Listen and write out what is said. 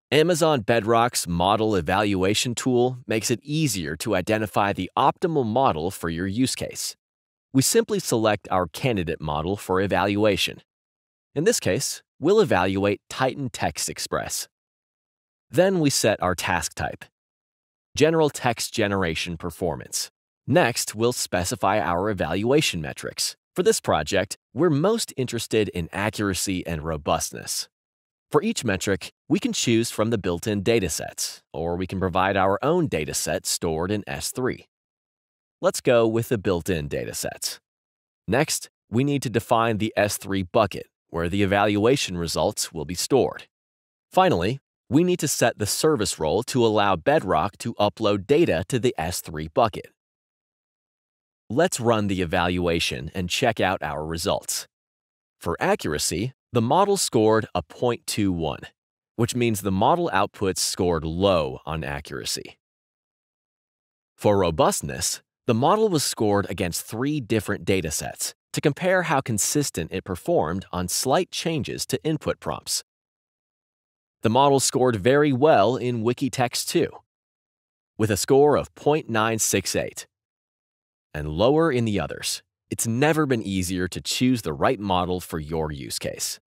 Amazon Bedrock's model evaluation tool makes it easier to identify the optimal model for your use case. We simply select our candidate model for evaluation. In this case, we'll evaluate Titan Text Express. Then we set our task type, General Text Generation Performance. Next, we'll specify our evaluation metrics. For this project, we're most interested in accuracy and robustness. For each metric, we can choose from the built-in datasets, or we can provide our own dataset stored in S3. Let's go with the built-in datasets. Next, we need to define the S3 bucket, where the evaluation results will be stored. Finally, we need to set the service role to allow Bedrock to upload data to the S3 bucket. Let's run the evaluation and check out our results. For accuracy, the model scored a 0.21, which means the model outputs scored low on accuracy. For robustness, the model was scored against 3 different datasets to compare how consistent it performed on slight changes to input prompts. The model scored very well in Wikitext 2, with a score of 0.968, and lower in the others. It's never been easier to choose the right model for your use case.